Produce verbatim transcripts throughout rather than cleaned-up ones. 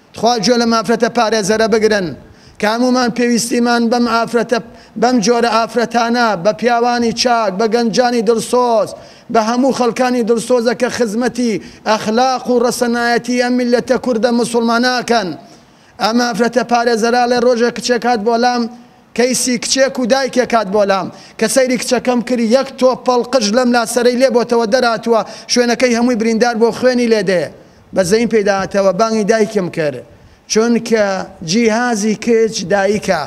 خوا گوێ لە مافرەتە پارێزەرە بگرن کە هەمومان پێویستیمان بەم ئافرەتە بەم جۆرە ئافرەتانە بە پیاوانی چاک بە گەنجانی دڵسۆز بە هەموو خەڵکانی دڵسۆزە کە خزمەتی ئەخلاق و ڕەسەنایەتی ئەم میللەتە کوردە موسڵماناکەن. ئەم ئافرەتە پارێزەرا لێ ڕۆژێک کچێک هات بۆ لام کەیسی کچێک و دایکێک هات بۆ لام کە سەیری کچەکەم کردی یەک تۆپەڵ قژ لەم لاسەرەی لێ بۆتەوە دەراتوە شوێنەکەی هەمووی بریندار بۆ خوێنی لێدێ بەزەین پێداهاتەوە بانگی دایکم کرد چونکە جیهازی کچ دایکە.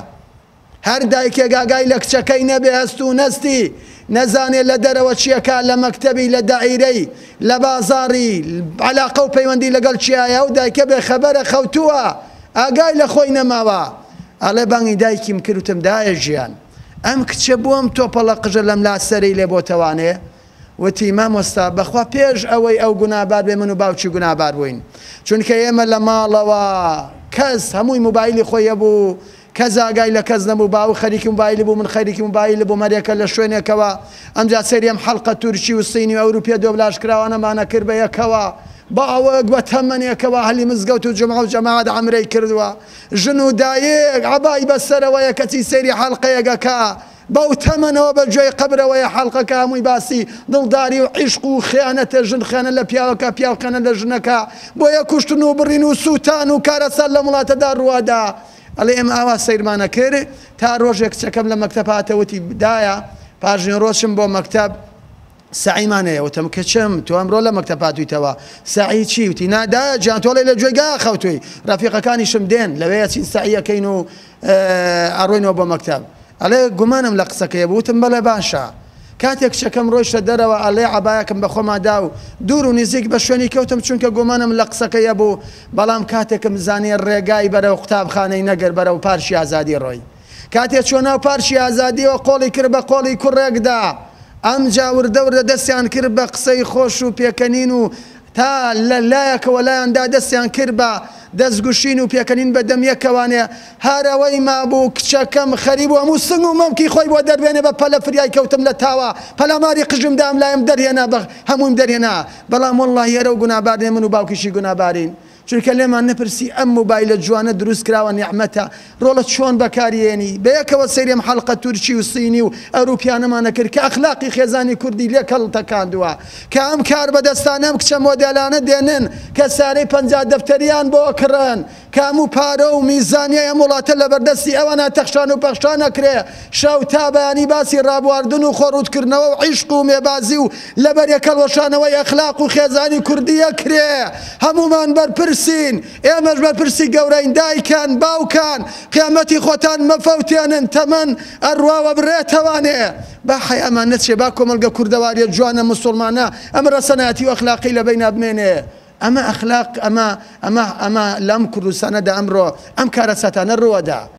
هەر دایکێک ئاگای لە کچەکەی نەبێ هەست و نەستی نەزانێت لە دەرەوە چیەکە لە مەکتەبی لە دائیرەی لە بازاڕی عەلاقە و پەیوەندی لەگەڵ چیایە و دایکە بێ خەبەرە خەوتووە ئاگای لە خۆی نەماوە. ئەڵێ بانگی دایکیم کردوتم دایە ژیان ئەم کچە بووم تۆپەڵە قژە لەم لاسەرەی لێ بۆتەوانێ وتی مامۆستا بەخوا پێش ئەوەی ئەو گونابار بێ من و باوکی گونابار بووین چونکە ئێمە لە ماڵەوە کەس هەمووی موبایلی خۆیە بوو کەس ئاگای لە کەس نەبوو باو خەریکی موبایلی بوو من خەریکی موبایلی بوو مەرێکە لە شوێنێکەوە ئەمجا سەری ئەم حەڵقە تورکی و سینی و ئەوروپیا دۆبلاژ کراوانەمانە کرد بە یەکەوە با ئەوە بە تەمەنێکەوە هەلی مزگەوت و جمعە و جەماعەت عەمرەی کردووە ژن و دایک عەبای بەسەرەوەیە کەچی سەیری حەڵقەیەکەکە بەو تەمەنەوە بە گوێی قەبرەوەیە حەڵقەکە هەمووی باسی دڵداری و عیشق و خیانەتە ژن خیانە لە پیاوەکە پیاو خیانە لە ژنەکە بۆیە کوشتن و بڕین و سووتان و کارەسەر لە وڵاتەدا ڕوادا. ئەڵێ ئێمە ئاوا سەیرمانە کرد تا ڕۆژێک کچەکەم لە مەکتەب هاتەوەتی دایە پاژنی ڕۆژم بۆ مەکتەب سعیمانەیە وتم کە چم تۆ ئەمڕۆ لە مەکتەب هاتوویتەوە سعی چی وتی نادایە جیان تۆڵی لە گوێگا خەوتووی ڕەفیقەکانیشم دێن لەوەیە چین سعیەکەین و ئەڕۆینەوە بۆ مەکتەب. ئەڵێ گومانم لە قسەکەیە بووتم بەڵێ باشە کاتێک کچەکەم ڕۆیشتە دەرەوە ئەڵێ عەبایەکەم بە خۆمادا و دوور و نزیک بە شوێنی کەوتم چونکە گومانم لە قسەکەیە بوو بەڵام کاتێکم زانێ ڕێگای بەرەو قوتابخانەی نەگەر بەرەو پارچی ئازادی ڕۆی کاتێک چۆ ناو پارچی ئازادیەوە قۆڵی کرد بە قۆڵی کوڕێکدا ئەم جاوردەوردە دەستیان کرد بە قسەی خۆش و پێکەنین و تا لە لایەکەوە لایەندا دەستیان کرد بە دەستگوشین و پێکەنین بە دەمیەکەوانێ هەرەوەی مابوو کچەکەم خەریب و هەموو سنگ و مەمکی خۆی بۆ دەربێنێ بە پەلە فریای کەوتم لە تاوە پەلاماری قژم دام لایم دەرهێنا بە هەموویم دەرهێنا بەڵام وەڵڵاهی ئێرە و گونابارنێ من و باوکیشی گونابارین چونکە لێمان نەپرسی ئەم موبایلە جوانە دروست کراوە نیعمەتە ڕۆڵە چۆن بەکارهێنی بە یەکەوە سەیری ئەم حەڵقە تورکی و سینی و ئەوروپیانەمانە کرد کە ئەخلاقی خێزانی کوردی لێ کەڵتەکاندووە کە ئەم کار بەدەستانە ئەم کچە مۆدێلانە دێنن کە سارەی پەنجا دەفتەریان بۆ کڕن کە هەموو پارە و میزانیە ئەم وڵاتە لەبەردەستی ئەوانە تەخشان و پەخشان نەکرێ شەو تا بەیانی باسی ڕابواردن و خۆڕوودکردنەوە و عیشق و مێبازی و لەبەر یەکەڵوەشانەوەی ئەخلاق و خێزانی کوردیە کرێ هەمومان بەرپرسین ئێمەش بەرپرسی گەورەین دایکان باوکان قیامەتی خۆتان مەفەوتێنن تەمەن ئەڕواوە بڕێتەوانێ با حەی ئەمان نەچێ با کۆمەلگە کوردەواریە جوانە موسڵمانە ئەمە ڕەسەنایەتی و ئەخلاقی لە بەینا بمێنێ ئەمە ئەخلاق ئەمە ئەمە ئەمە لەم کوردستانەدا ئەمڕۆ ئەم کارە سەتانە ڕوەدا.